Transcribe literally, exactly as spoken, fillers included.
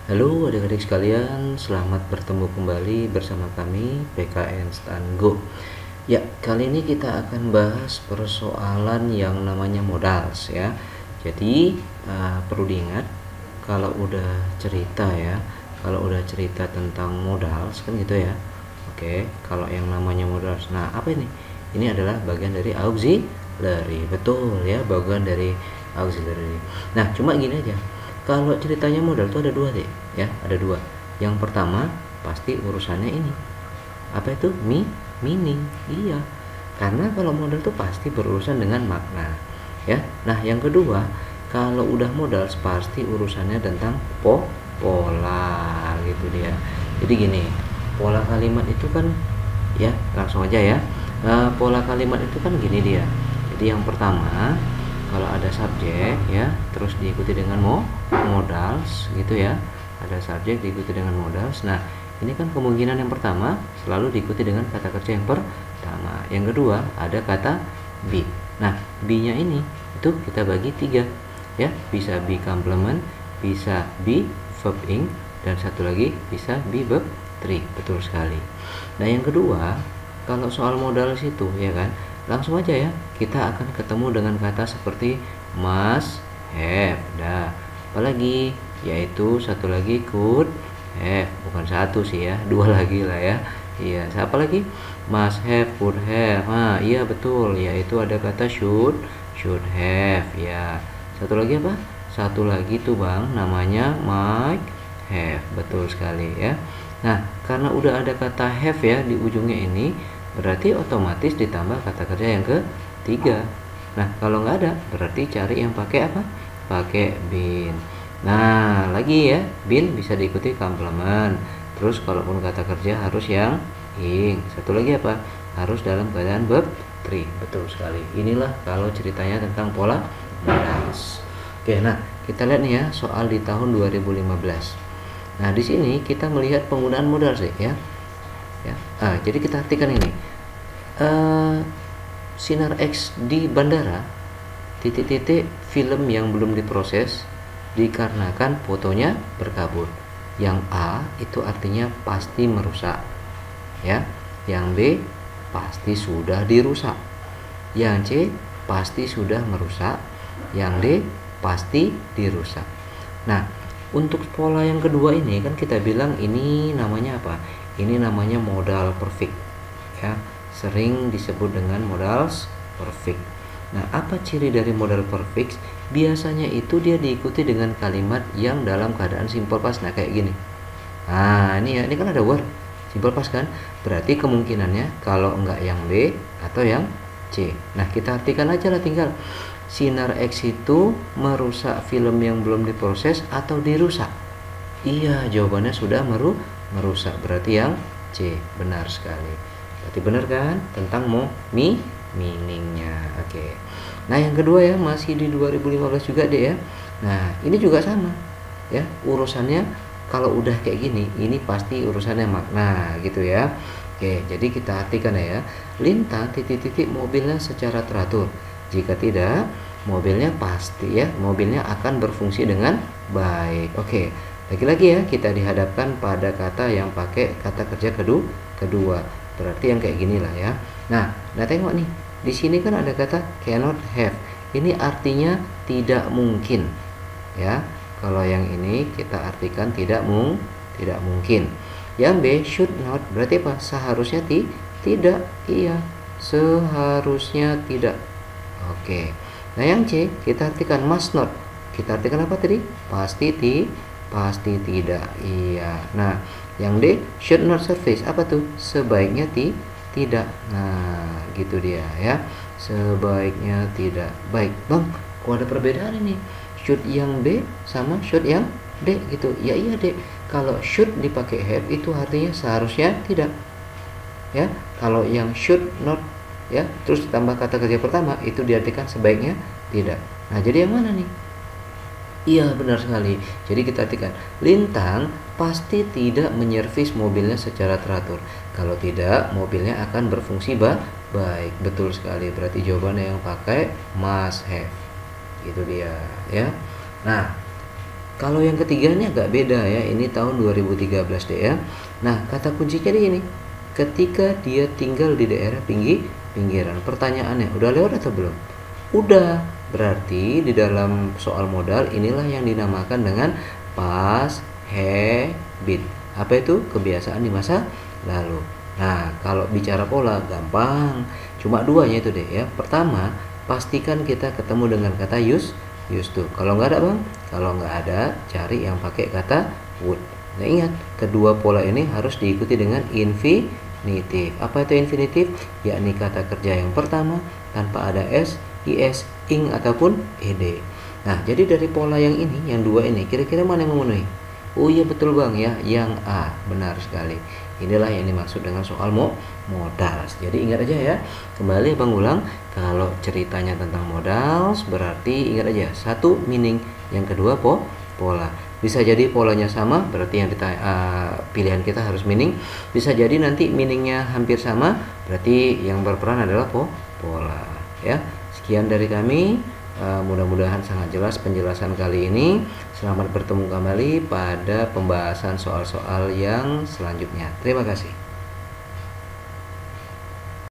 Halo adik-adik sekalian, selamat bertemu kembali bersama kami P K N Stango. Ya, kali ini kita akan bahas persoalan yang namanya modals ya. Jadi uh, perlu diingat kalau udah cerita ya, kalau udah cerita tentang modals kan gitu ya. Oke, kalau yang namanya modals. Nah, apa ini? Ini adalah bagian dari auxiliary. Betul ya, bagian dari auxiliary. Nah, cuma gini aja. Kalau ceritanya modal tuh ada dua deh ya, ada dua. Yang pertama pasti urusannya ini. Apa itu? Mi, meaning. Iya. Karena kalau modal tuh pasti berurusan dengan makna. Ya. Nah, yang kedua, kalau udah modal pasti urusannya tentang po, pola gitu dia. Jadi gini, pola kalimat itu kan ya, langsung aja ya. E, pola kalimat itu kan gini dia. Jadi yang pertama, kalau ada subjek ya, terus diikuti dengan mo, modals gitu ya, ada subjek diikuti dengan modals. Nah, ini kan kemungkinan yang pertama selalu diikuti dengan kata kerja yang pertama. Yang kedua ada kata be. Nah, be nya ini itu kita bagi tiga ya, bisa be complement, bisa be verb ing, dan satu lagi bisa be verb three. Betul sekali. Nah, yang kedua kalau soal modals itu ya kan, langsung aja ya, kita akan ketemu dengan kata seperti must have. Dah, apalagi yaitu satu lagi could have, bukan satu sih ya, dua lagi lah ya. Iya, siapa lagi? Must have, could have. Ah, iya betul, yaitu ada kata should, should have ya. Satu lagi apa? Satu lagi tuh Bang, namanya might have. Betul sekali ya. Nah, karena udah ada kata have ya di ujungnya ini, berarti otomatis ditambah kata kerja yang ketiga. Nah, kalau nggak ada, berarti cari yang pakai apa? Pakai been. Nah, lagi ya, been bisa diikuti complement. Terus kalaupun kata kerja harus yang ing. Satu lagi apa? Harus dalam keadaan verb three. Betul sekali. Inilah kalau ceritanya tentang pola modals. Oke, nah kita lihat nih ya soal di tahun dua ribu lima belas. Nah, di sini kita melihat penggunaan modal sih ya. Ya, ah, jadi kita artikan ini uh, sinar X di bandara titik-titik film yang belum diproses dikarenakan fotonya berkabut. Yang A itu artinya pasti merusak ya, yang B pasti sudah dirusak, yang C pasti sudah merusak, yang D pasti dirusak. Nah, untuk pola yang kedua ini kan kita bilang ini namanya apa? Ini namanya modal perfect ya, sering disebut dengan modals perfect. Nah, apa ciri dari modal perfect? Biasanya itu dia diikuti dengan kalimat yang dalam keadaan simple past. Nah, kayak gini. Nah, ini ya, ini kan ada word simple past kan? Berarti kemungkinannya kalau enggak yang B atau yang C. Nah, kita artikan aja lah tinggal. Sinar X itu merusak film yang belum diproses atau dirusak? Iya, jawabannya sudah meru merusak, berarti yang C. Benar sekali. Berarti benar kan tentang mo mi meaningnya. Oke. Nah, yang kedua ya, masih di dua ribu lima belas juga deh ya. Nah, ini juga sama ya, urusannya kalau udah kayak gini ini pasti urusannya makna gitu ya. Oke, jadi kita artikan ya, Lintang titik-titik mobilnya secara teratur. Jika tidak, mobilnya pasti ya, mobilnya akan berfungsi dengan baik. Oke. Lagi-lagi ya, kita dihadapkan pada kata yang pakai kata kerja kedua, kedua. Berarti yang kayak gini lah ya. Nah, nah tengok nih. Di sini kan ada kata cannot have. Ini artinya tidak mungkin. Ya. Kalau yang ini kita artikan tidak mung, tidak mungkin. Yang B should not berarti apa? Seharusnya ti, tidak. Iya. Seharusnya tidak. Oke. Nah, yang C kita artikan must not. Kita artikan apa tadi? Pasti ti Pasti tidak. Iya. Nah, yang D should not surface apa tuh? Sebaiknya ti tidak. Nah, gitu dia ya. Sebaiknya tidak. Baik, Bang. Kok ada perbedaan ini? Should yang B sama should yang D gitu. Ya iya, D. Kalau should dipakai have itu artinya seharusnya tidak. Ya. Kalau yang should not ya, terus ditambah kata kerja pertama itu diartikan sebaiknya tidak. Nah, jadi yang mana nih? Iya, benar sekali. Jadi kita artikan Lintang pasti tidak menyervis mobilnya secara teratur. Kalau tidak, mobilnya akan berfungsi ba baik. Betul sekali. Berarti jawabannya yang pakai must have. Itu dia ya. Nah, Kalau yang ketiga ini agak beda ya, ini tahun dua ribu tiga belas deh ya. Nah, kata kuncinya di ini, ketika dia tinggal di daerah pinggir pinggiran. Pertanyaannya, udah lewat atau belum? Udah, berarti di dalam soal modal inilah yang dinamakan dengan past habit. Apa itu? Kebiasaan di masa lalu. Nah, kalau bicara pola gampang, cuma duanya itu deh ya. Pertama, pastikan kita ketemu dengan kata use used to. Kalau nggak ada bang, kalau nggak ada cari yang pakai kata would. Nah ingat, kedua pola ini harus diikuti dengan infinitif. Apa itu infinitif? Yakni kata kerja yang pertama tanpa ada s, is, ing ataupun ed. Nah jadi dari pola yang ini, yang dua ini, kira-kira mana yang memenuhi? Oh iya betul bang ya, yang A, benar sekali. Inilah yang dimaksud dengan soal mo modal. Jadi ingat aja ya, kembali bang ulang, kalau ceritanya tentang modal berarti ingat aja, satu meaning, yang kedua po pola. Bisa jadi polanya sama, berarti yang ditanya, uh, pilihan kita harus meaning. Bisa jadi nanti meaningnya hampir sama, berarti yang berperan adalah po pola. Ya, sekian dari kami. Uh, mudah-mudahan sangat jelas penjelasan kali ini. Selamat bertemu kembali pada pembahasan soal-soal yang selanjutnya. Terima kasih.